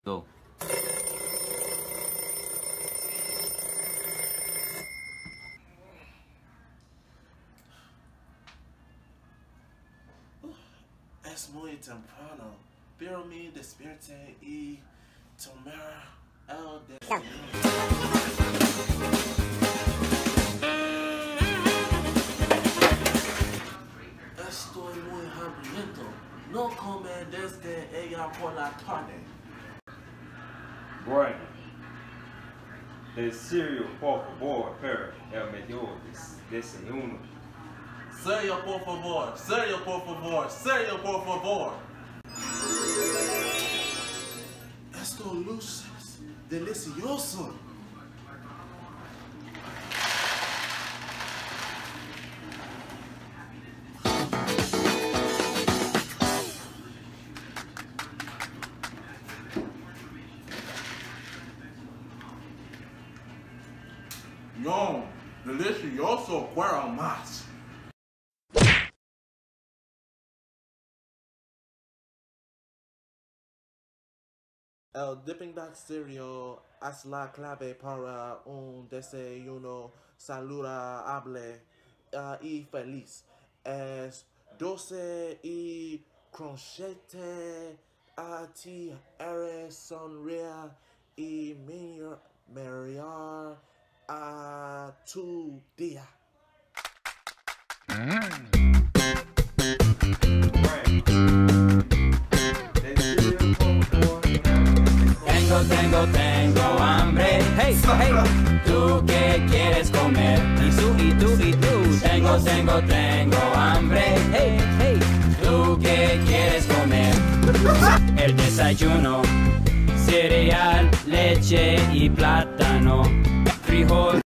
Go. Es muy temprano, pero me desperté y tomé el desayuno. Estoy muy hambriento. No come desde ella por la tarde. Bueno, el cereal, por favor, pero el mejor desayuno. Cereal, por favor. Cereal, por favor. Cereal, por favor. Esto luce delicioso. No, delicioso, quiero más. El Dippin cereal es la clave para un desayuno saludable y feliz. Es dulce y crujiente. A ti eres sonreír y mejorar a tu día. Tengo hambre. Hey, hey, ¿tú qué quieres comer? Y tú. Tengo hambre. Hey, hey, ¿tú qué quieres comer? El desayuno, cereal, leche y plátano, frijol.